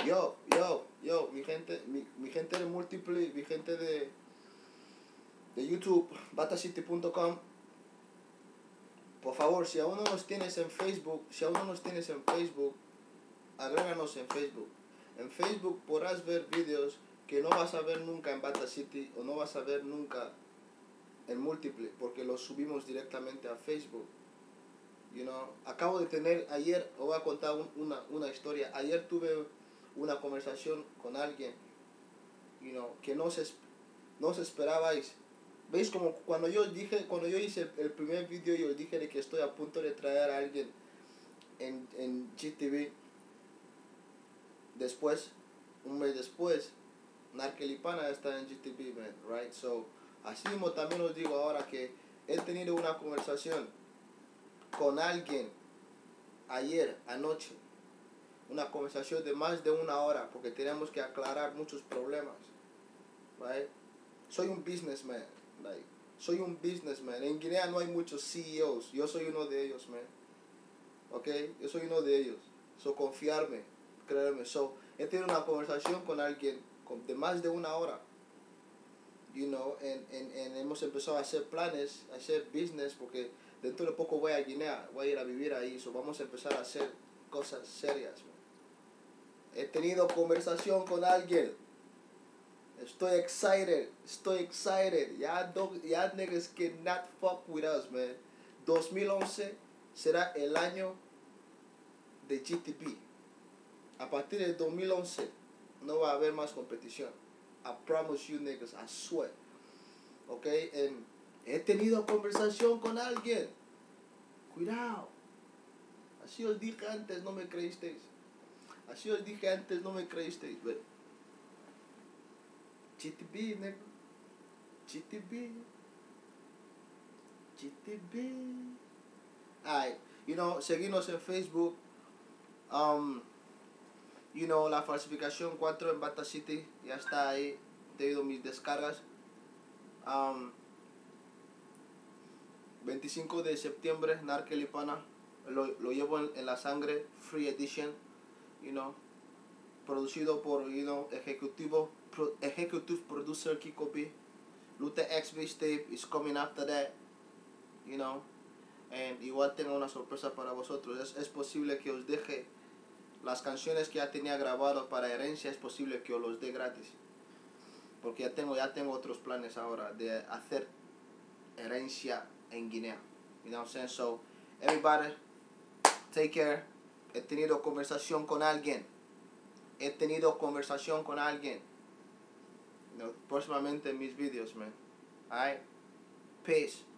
mi gente de Múltiple, mi gente de YouTube, batacity.com. Por favor, si aún no nos tienes en Facebook, agréganos en Facebook. En Facebook podrás ver vídeos que no vas a ver nunca en Batacity o no vas a ver nunca en Múltiple, porque los subimos directamente a Facebook. Acabo de tener ayer, os voy a contar una historia. Ayer tuve una conversación con alguien, que no se esperabais. ¿Veis? Como cuando yo hice el primer vídeo, yo dije de que estoy a punto de traer a alguien en GTV. Después, un mes después, Narkelipana está en GTV, man, right? So, así mismo también os digo ahora que he tenido una conversación con alguien ayer, anoche. Una conversación de más de una hora, porque tenemos que aclarar muchos problemas, right? Soy un businessman, soy un businessman. En Guinea no hay muchos CEOs, yo soy uno de ellos, man. Ok, yo soy uno de ellos. So, confiarme, creerme. So, he tenido una conversación con alguien de más de una hora. Hemos empezado a hacer planes, a hacer business, porque dentro de poco voy a Guinea, voy a ir a vivir ahí. So, vamos a empezar a hacer cosas serias, man. He tenido conversación con alguien. Estoy excited. Ya niggas cannot fuck with us, man. 2011 será el año de GTP. A partir de 2011 no va a haber más competición. I promise you niggas, I swear. Ok, he tenido conversación con alguien. Cuidado. Así os dije antes, no me creísteis. But GTB, nigga. GTB. Alright, seguimos en Facebook. La falsificación 4 en Batacity ya está ahí. Te he ido mis descargas. 25 de septiembre, Narkelipana. Lo llevo en la sangre. Free edition. Producido por, executive producer Kiko B. Luther X Tape is coming after that. And igual tengo una sorpresa para vosotros. Es posible que os deje las canciones que ya tenía grabado para herencia. Es posible que os los dé gratis, porque ya tengo otros planes ahora de hacer herencia en Guinea. So, everybody, take care. He tenido conversación con alguien. Próximamente en mis videos, man. Alright, peace.